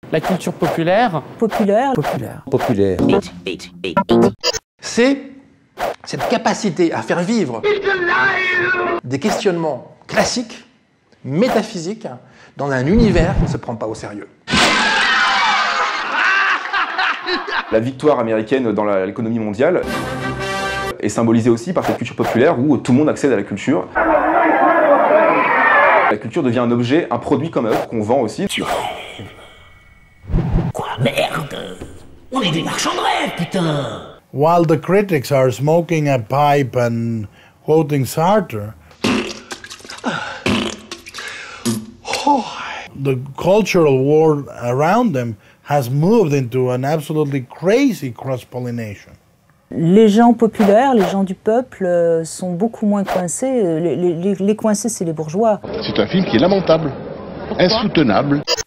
La culture populaire. Populaire. Populaire. Populaire. C'est cette capacité à faire vivre des questionnements classiques, métaphysiques, dans un univers qui ne se prend pas au sérieux. La victoire américaine dans l'économie mondiale est symbolisée aussi par cette culture populaire où tout le monde accède à la culture. La culture devient un objet, un produit comme un autre qu'on vend aussi. Quoi, merde? On est des marchands de rêve, putain! While the critics are smoking a pipe and quoting Sartre, the cultural world around them has moved into an absolutely crazy cross-pollination. Les gens populaires, les gens du peuple sont beaucoup moins coincés. Les coincés, c'est les bourgeois. C'est un film qui est lamentable, insoutenable.